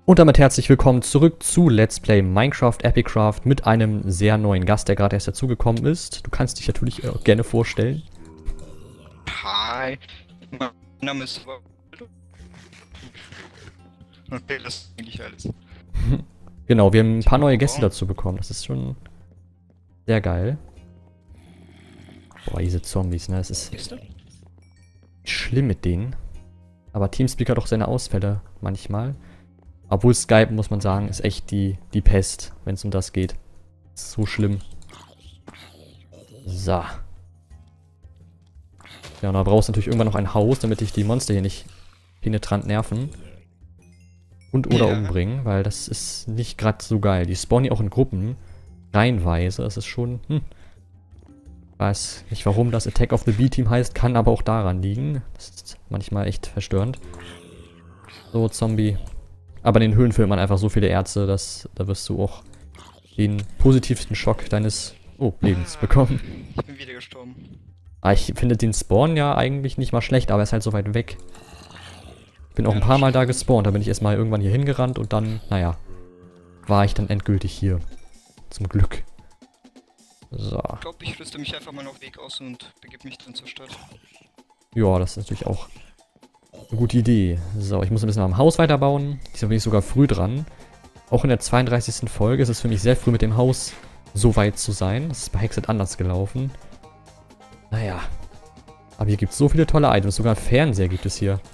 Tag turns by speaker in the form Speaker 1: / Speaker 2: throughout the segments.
Speaker 1: Und damit herzlich willkommen zurück zu Let's Play Minecraft Epicraft mit einem sehr neuen Gast, der gerade erst dazugekommen ist. Du kannst dich natürlich auch gerne vorstellen.
Speaker 2: Hi, mein Name ist Waldo. Okay, das ist eigentlich alles.
Speaker 1: Genau, wir haben ein paar neue Gäste dazu bekommen. Das ist schon sehr geil. Boah, diese Zombies, ne? Es ist schlimm mit denen. Aber Teamspeak hat auch seine Ausfälle manchmal. Obwohl Skype, muss man sagen, ist echt die Pest, wenn es um das geht. Ist so schlimm. So. Ja, und da brauchst du natürlich irgendwann noch ein Haus, damit dich die Monster hier nicht penetrant nerven. Und oder umbringen, weil das ist nicht gerade so geil. Die spawnen ja auch in Gruppen. Reihenweise. Das ist schon, weiß nicht, warum das Attack of the B-Team heißt, kann aber auch daran liegen. Das ist manchmal echt verstörend. So, Zombie. Aber in den Höhlen findet man einfach so viele Erze, dass da wirst du auch den positivsten Schock deines Lebens bekommen.
Speaker 2: Ich bin wieder gestorben.
Speaker 1: Ich finde den Spawn ja eigentlich nicht mal schlecht, aber er ist halt so weit weg. Ich bin auch ein paar Mal da gespawnt, da bin ich erstmal irgendwann hier hingerannt und dann, naja, war ich dann endgültig hier. Zum Glück. So.
Speaker 2: Ich glaube, ich rüste mich einfach mal auf Weg aus und begebe mich dann zur Stadt.
Speaker 1: Ja, das ist natürlich auch eine gute Idee. So, ich muss ein bisschen am Haus weiterbauen. Diesmal bin ich sogar früh dran. Auch in der 32. Folge ist es für mich sehr früh mit dem Haus so weit zu sein. Das ist bei Hexet anders gelaufen. Naja. Aber hier gibt es so viele tolle Items. Sogar einen Fernseher gibt es hier.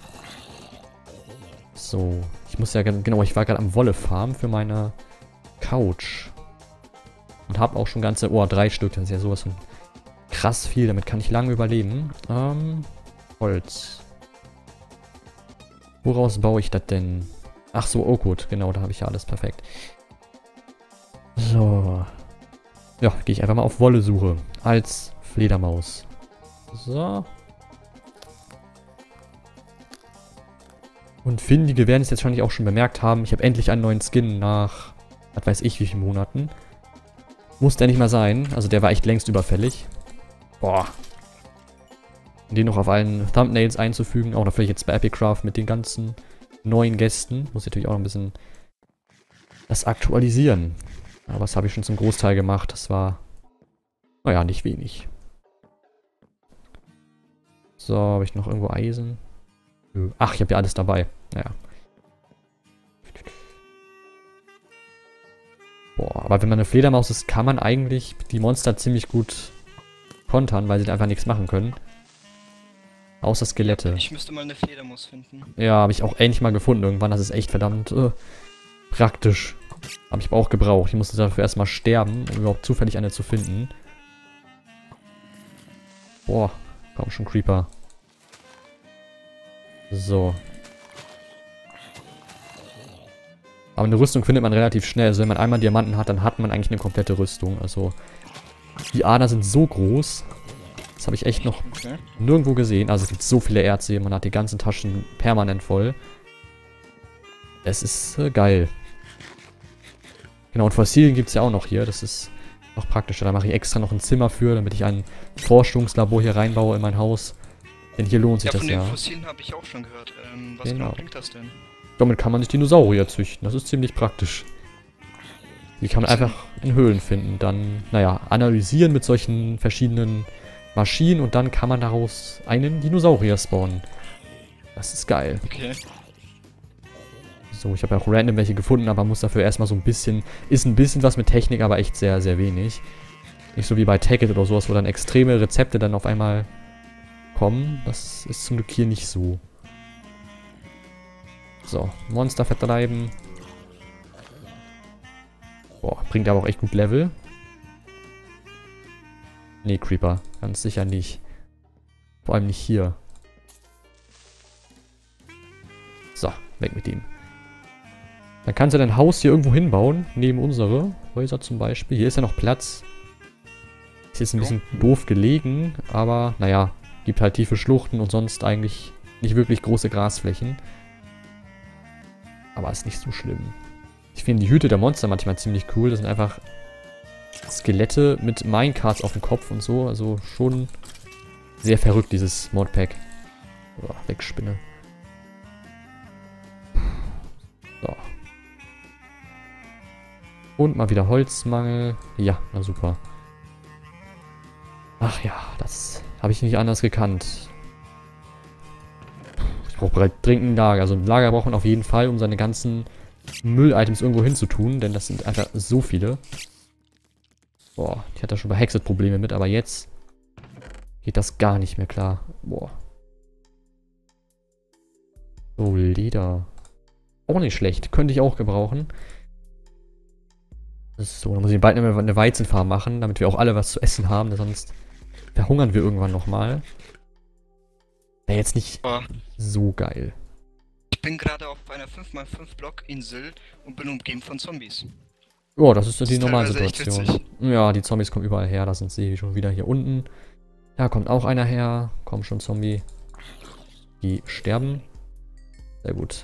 Speaker 1: So. Ich muss ja, genau, ich war gerade am Wolle-Farm für meine Couch. Und habe auch schon ganze, 3 Stück. Das ist ja sowas von krass viel. Damit kann ich lange überleben. Holz. Woraus baue ich das denn? Ach so, oh gut, genau, da habe ich ja alles perfekt. So. Ja, gehe ich einfach mal auf Wolle-Suche. Als Fledermaus. So. Und Findige werden es jetzt wahrscheinlich auch schon bemerkt haben. Ich habe endlich einen neuen Skin nach, was weiß ich, wie vielen Monaten. Muss der nicht mal sein. Also der war echt längst überfällig. Boah. Den noch auf allen Thumbnails einzufügen. Auch natürlich jetzt bei Epicraft mit den ganzen neuen Gästen. Muss ich natürlich auch noch ein bisschen das aktualisieren. Aber das habe ich schon zum Großteil gemacht. Das war, naja, nicht wenig. So, habe ich noch irgendwo Eisen? Ach, ich habe ja alles dabei. Naja. Boah, aber wenn man eine Fledermaus ist, kann man eigentlich die Monster ziemlich gut kontern, weil sie einfach nichts machen können. Außer Skelette.
Speaker 2: Ich müsste mal eine Fledermaus finden.
Speaker 1: Ja, habe ich auch endlich mal gefunden irgendwann. Das ist echt verdammt praktisch. Habe ich aber auch gebraucht. Ich musste dafür erstmal sterben, um überhaupt zufällig eine zu finden. Boah, komm schon, Creeper. So. Aber eine Rüstung findet man relativ schnell. Also wenn man einmal Diamanten hat, dann hat man eigentlich eine komplette Rüstung. Also die Ader sind so groß. Das habe ich echt noch nirgendwo gesehen. Also es gibt so viele Erze. Man hat die ganzen Taschen permanent voll. Es ist geil. Genau, und Fossilien gibt es ja auch noch hier. Das ist noch praktischer. Da mache ich extra noch ein Zimmer für, damit ich ein Forschungslabor hier reinbaue in mein Haus. Denn hier lohnt sich das ja.
Speaker 2: Von den Fossilien habe ich auch schon gehört. Was genau bringt das denn?
Speaker 1: Damit kann man sich Dinosaurier züchten. Das ist ziemlich praktisch. Die kann man einfach in Höhlen finden. Dann, naja, analysieren mit solchen verschiedenen Maschinen und dann kann man daraus einen Dinosaurier spawnen. Das ist geil.
Speaker 2: Okay.
Speaker 1: So, ich habe ja auch random welche gefunden, aber muss dafür erstmal so ein bisschen... Ist ein bisschen was mit Technik, aber echt sehr, sehr wenig. Nicht so wie bei Tekkit oder sowas, wo dann extreme Rezepte dann auf einmal kommen. Das ist zum Glück hier nicht so. So, Monster vertreiben. Boah, bringt aber auch echt gut Level. Nee, Creeper. Ganz sicher nicht. Vor allem nicht hier. So, weg mit ihm. Dann kannst du dein Haus hier irgendwo hinbauen. Neben unsere Häuser zum Beispiel. Hier ist ja noch Platz. Ist jetzt ein bisschen doof gelegen. Aber, naja, gibt halt tiefe Schluchten und sonst eigentlich nicht wirklich große Grasflächen. Aber ist nicht so schlimm. Ich finde die Hüte der Monster manchmal ziemlich cool. Das sind einfach Skelette mit Minecarts auf dem Kopf und so. Also schon sehr verrückt, dieses Modpack. Wegspinne. So. Und mal wieder Holzmangel. Ja, na super. Ach ja, das habe ich nicht anders gekannt. Ich brauche dringend ein Lager. Also ein Lager braucht man auf jeden Fall, um seine ganzen Müll-Items irgendwo hinzutun. Denn das sind einfach so viele. Boah, ich hatte schon bei Hexet Probleme mit, aber jetzt geht das gar nicht mehr klar. Boah. Oh, Leder. Auch nicht schlecht. Könnte ich auch gebrauchen. So, dann muss ich bald eine Weizenfarm machen, damit wir auch alle was zu essen haben. Sonst verhungern wir irgendwann nochmal. Wäre jetzt nicht so geil.
Speaker 2: Ich bin gerade auf einer 5x5 Blockinsel und bin umgeben von Zombies.
Speaker 1: Oh, das ist so
Speaker 2: Das
Speaker 1: die
Speaker 2: ist
Speaker 1: normale
Speaker 2: teilweise echt
Speaker 1: Situation.
Speaker 2: witzig.
Speaker 1: Ja, die Zombies kommen überall her. Da sind sie schon wieder hier unten. Da kommt auch einer her. Komm schon, Zombie. Die sterben. Sehr gut.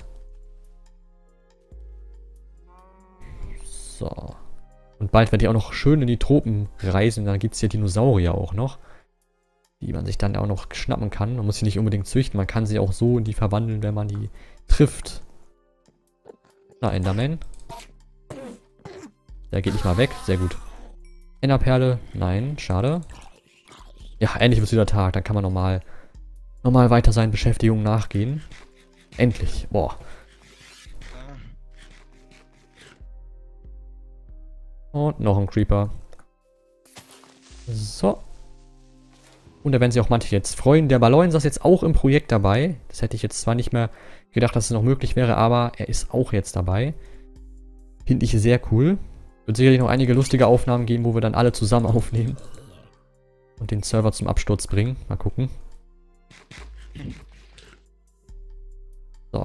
Speaker 1: So. Und bald werde ich auch noch schön in die Tropen reisen. Da gibt es hier Dinosaurier auch noch. Die man sich dann auch noch schnappen kann. Man muss sie nicht unbedingt züchten. Man kann sie auch so in die verwandeln, wenn man die trifft. Na, Enderman. Der geht nicht mal weg. Sehr gut. Enderperle. Nein, schade. Ja, endlich wird es wieder Tag. Dann kann man normal weiter seinen Beschäftigungen nachgehen. Endlich. Boah. Und noch ein Creeper. So. Und da werden sich auch manche jetzt freuen. Der Ballon ist jetzt auch im Projekt dabei. Das hätte ich jetzt zwar nicht mehr gedacht, dass es noch möglich wäre, aber er ist auch jetzt dabei. Finde ich sehr cool. Wird sicherlich noch einige lustige Aufnahmen geben, wo wir dann alle zusammen aufnehmen. Und den Server zum Absturz bringen. Mal gucken. So.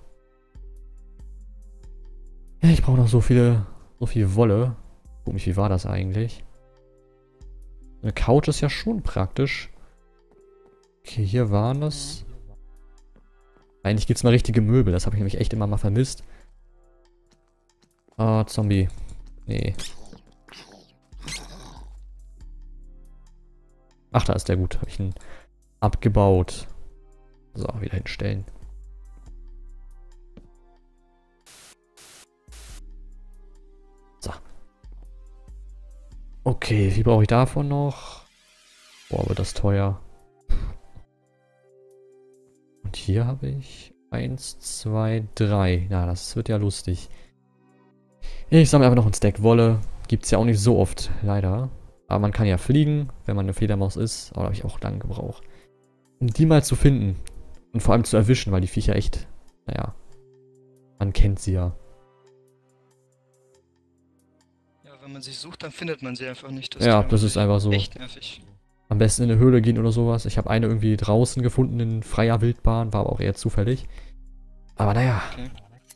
Speaker 1: Ja, ich brauche noch so viel Wolle. Guck mich, wie war das eigentlich? Eine Couch ist ja schon praktisch. Okay, hier waren das. Eigentlich gibt es mal richtige Möbel. Das habe ich nämlich echt immer mal vermisst. Ah, Zombie. Nee. Ach, da ist der gut. Habe ich ihn abgebaut. So, wieder hinstellen. So. Okay, wie brauche ich davon noch? Boah, wird das teuer. Und hier habe ich 1, 2, 3. Na, das wird ja lustig. Ich sammle einfach noch einen Stack Wolle. Gibt es ja auch nicht so oft, leider. Aber man kann ja fliegen, wenn man eine Fledermaus ist. Aber da habe ich auch lange gebraucht. Um die mal zu finden. Und vor allem zu erwischen, weil die Viecher echt, naja, man kennt sie ja.
Speaker 2: Ja, wenn man sie sucht, dann findet man sie einfach nicht.
Speaker 1: Ja, das ist einfach so.
Speaker 2: Echt nervig.
Speaker 1: Am besten in eine Höhle gehen oder sowas. Ich habe eine irgendwie draußen gefunden in freier Wildbahn, war aber auch eher zufällig. Aber naja.
Speaker 2: Okay.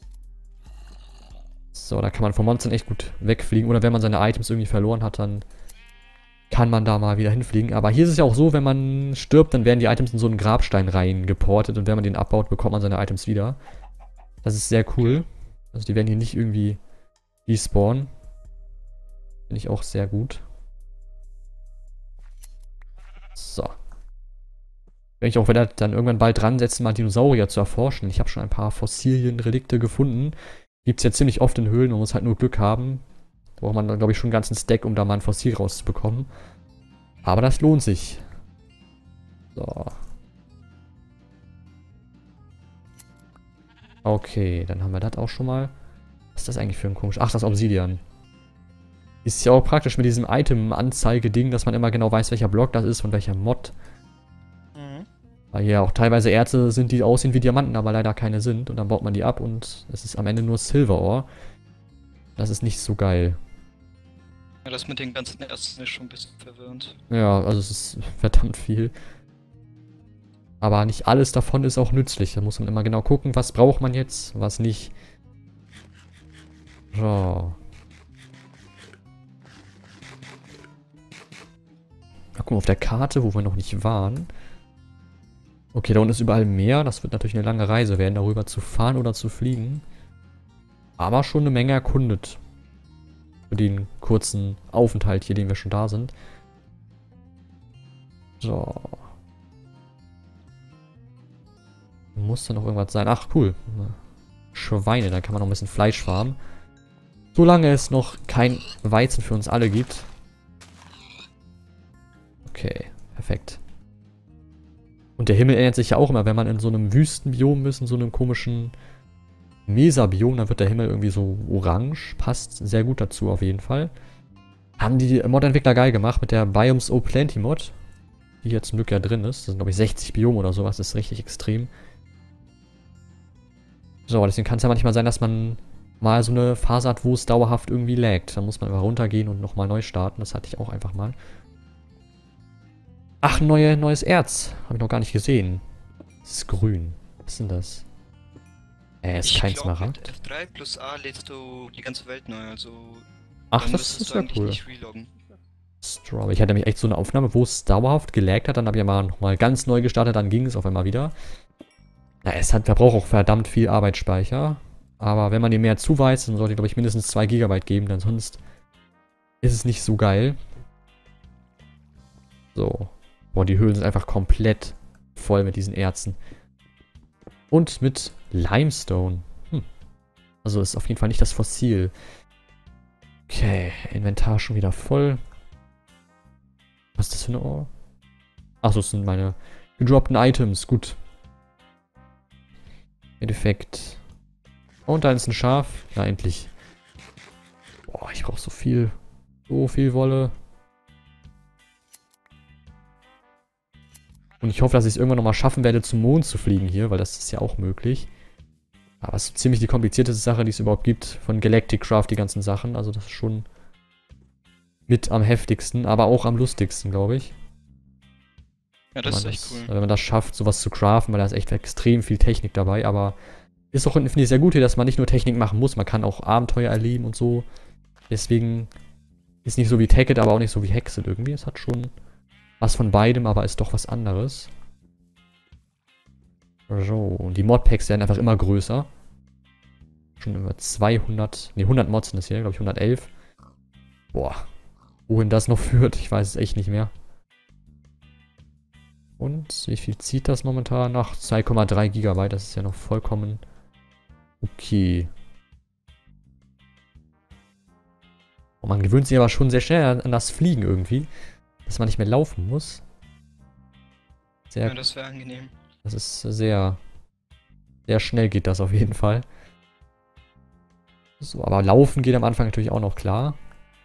Speaker 1: So, da kann man von Monstern echt gut wegfliegen. Oder wenn man seine Items irgendwie verloren hat, dann kann man da mal wieder hinfliegen. Aber hier ist es ja auch so, wenn man stirbt, dann werden die Items in so einen Grabstein reingeportet. Und wenn man den abbaut, bekommt man seine Items wieder. Das ist sehr cool. Also die werden hier nicht irgendwie respawnen. Finde ich auch sehr gut. So. Werde ich auch wieder dann irgendwann bald dran setzen, mal Dinosaurier zu erforschen. Ich habe schon ein paar Fossilien-Relikte gefunden. Gibt es ja ziemlich oft in Höhlen, man muss halt nur Glück haben. Da braucht man dann, glaube ich, schon einen ganzen Stack, um da mal ein Fossil rauszubekommen. Aber das lohnt sich. So. Okay, dann haben wir das auch schon mal. Was ist das eigentlich für ein komisch? Ach, das Obsidian. Ist ja auch praktisch mit diesem Item-Anzeige-Ding, dass man immer genau weiß, welcher Block das ist und welcher Mod. Weil hier auch teilweise Erze sind, die aussehen wie Diamanten, aber leider keine sind. Und dann baut man die ab und es ist am Ende nur Silver Ore. Das ist nicht so geil.
Speaker 2: Ja, das mit den ganzen Erzen ist schon ein bisschen verwirrend.
Speaker 1: Ja, also es ist verdammt viel. Aber nicht alles davon ist auch nützlich. Da muss man immer genau gucken, was braucht man jetzt, was nicht. So. Mal gucken auf der Karte, wo wir noch nicht waren. Okay, da unten ist überall Meer. Das wird natürlich eine lange Reise werden, darüber zu fahren oder zu fliegen. Aber schon eine Menge erkundet. Für den kurzen Aufenthalt hier, den wir schon da sind. So. Muss da noch irgendwas sein? Ach, cool. Schweine, da kann man noch ein bisschen Fleisch farmen. Solange es noch kein Weizen für uns alle gibt. Okay, perfekt. Und der Himmel ändert sich ja auch immer, wenn man in so einem Wüstenbiom ist, in so einem komischen Mesa-Biom, dann wird der Himmel irgendwie so orange. Passt sehr gut dazu auf jeden Fall. Haben die Mod-Entwickler geil gemacht mit der Biomes O Plenty Mod, die jetzt zum Glück ja drin ist. Das sind, glaube ich, 60 Biome oder sowas. Das ist richtig extrem. So, deswegen kann es ja manchmal sein, dass man mal so eine Phase hat, wo es dauerhaft irgendwie laggt. Dann muss man einfach runtergehen und nochmal neu starten. Das hatte ich auch einfach mal. Ach, neues Erz. Habe ich noch gar nicht gesehen. Das ist grün. Was ist denn das? Ist kein Smaragd.
Speaker 2: Mit F3 plus A lädst du die ganze Welt neu, also...
Speaker 1: Ach, das ist ja cool. Strawberry. Ich hatte nämlich echt so eine Aufnahme, wo es dauerhaft gelaggt hat. Dann habe ich ja mal nochmal ganz neu gestartet, dann ging es auf einmal wieder. Na, es verbraucht auch verdammt viel Arbeitsspeicher. Aber wenn man dem mehr zuweist, dann sollte, glaube ich, mindestens 2 GB geben, denn sonst ist es nicht so geil. So. Boah, die Höhlen sind einfach komplett voll mit diesen Erzen. Und mit Limestone. Also ist auf jeden Fall nicht das Fossil. Okay, Inventar schon wieder voll. Was ist das für eine Ohr? Achso, das sind meine gedroppten Items. Gut. Endeffekt. Und da ist ein Schaf. Ja, endlich. Boah, ich brauche so viel. So viel Wolle. Und ich hoffe, dass ich es irgendwann nochmal schaffen werde, zum Mond zu fliegen hier, weil das ist ja auch möglich. Aber es ist ziemlich die komplizierteste Sache, die es überhaupt gibt. Von Galactic Craft, die ganzen Sachen. Also das ist schon mit am heftigsten, aber auch am lustigsten, glaube ich.
Speaker 2: Ja, das ist echt cool.
Speaker 1: Wenn man das schafft, sowas zu craften, weil da ist echt extrem viel Technik dabei. Aber ist auch, finde ich, sehr gut hier, dass man nicht nur Technik machen muss. Man kann auch Abenteuer erleben und so. Deswegen ist nicht so wie Tekkit, aber auch nicht so wie Hexed irgendwie. Es hat schon was von beidem, aber ist doch was anderes. So, und die Modpacks werden einfach immer größer. Schon über 100 Mods sind das hier, glaube ich 111. Boah, wohin das noch führt, ich weiß es echt nicht mehr. Und wie viel zieht das momentan? Nach 2,3 GB, das ist ja noch vollkommen okay. Und man gewöhnt sich aber schon sehr schnell an das Fliegen irgendwie. Dass man nicht mehr laufen muss.
Speaker 2: Ja, das wäre angenehm.
Speaker 1: Das ist sehr schnell geht das auf jeden Fall. So, aber laufen geht am Anfang natürlich auch noch klar.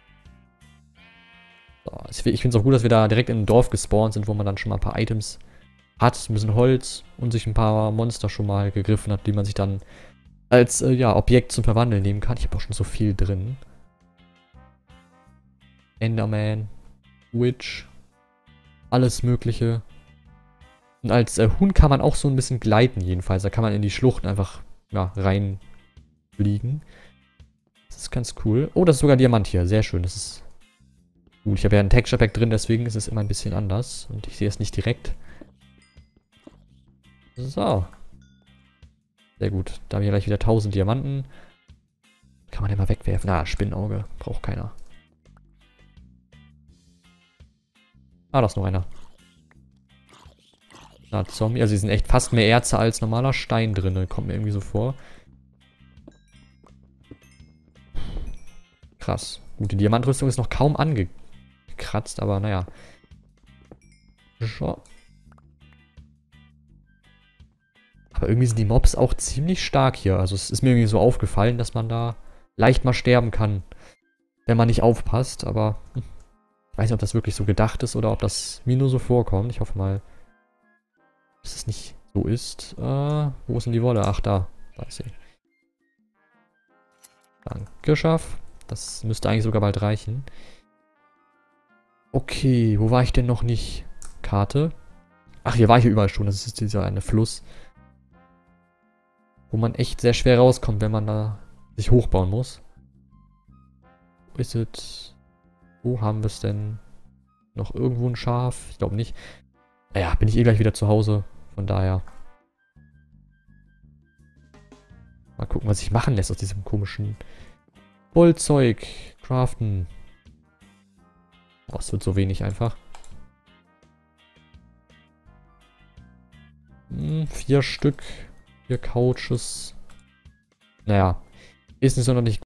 Speaker 1: So, ich finde es auch gut, dass wir da direkt in ein Dorf gespawnt sind, wo man dann schon mal ein paar Items hat, ein bisschen Holz und sich ein paar Monster schon mal gegriffen hat, die man sich dann als ja, Objekt zum Verwandeln nehmen kann. Ich habe auch schon so viel drin. Enderman, Witch, alles mögliche. Und als Huhn kann man auch so ein bisschen gleiten jedenfalls. Da kann man in die Schluchten einfach ja, reinfliegen. Das ist ganz cool. Oh, das ist sogar Diamant hier. Sehr schön. Das ist gut. Ich habe ja ein Texture Pack drin, deswegen ist es immer ein bisschen anders. Und ich sehe es nicht direkt. So. Sehr gut. Da haben wir gleich wieder 1000 Diamanten. Kann man den mal wegwerfen. Ah, Spinnenauge. Braucht keiner. Ah, da ist noch einer. Na, Zombie. Also, sie sind echt fast mehr Erze als normaler Stein drin. Kommt mir irgendwie so vor. Krass. Gut, die Diamantrüstung ist noch kaum angekratzt, aber naja. So. Aber irgendwie sind die Mobs auch ziemlich stark hier. Also, es ist mir irgendwie so aufgefallen, dass man da leicht mal sterben kann, wenn man nicht aufpasst. Aber ich weiß nicht, ob das wirklich so gedacht ist oder ob das mir nur so vorkommt. Ich hoffe mal, dass es nicht so ist. Wo ist denn die Wolle? Ach, da. Da ist sie. Danke, Schaf. Das müsste eigentlich sogar bald reichen. Okay, wo war ich denn noch nicht? Karte. Ach, hier war ich ja überall schon. Das ist dieser eine Fluss. Wo man echt sehr schwer rauskommt, wenn man da sich hochbauen muss. Wo ist es? Wo haben wir es denn? Noch irgendwo ein Schaf? Ich glaube nicht. Naja, bin ich eh gleich wieder zu Hause. Von daher. Mal gucken, was sich machen lässt aus diesem komischen Wollzeug. Craften. Oh, es wird so wenig einfach. 4 Stück. 4 Couches. Naja. Ist nicht sonderlich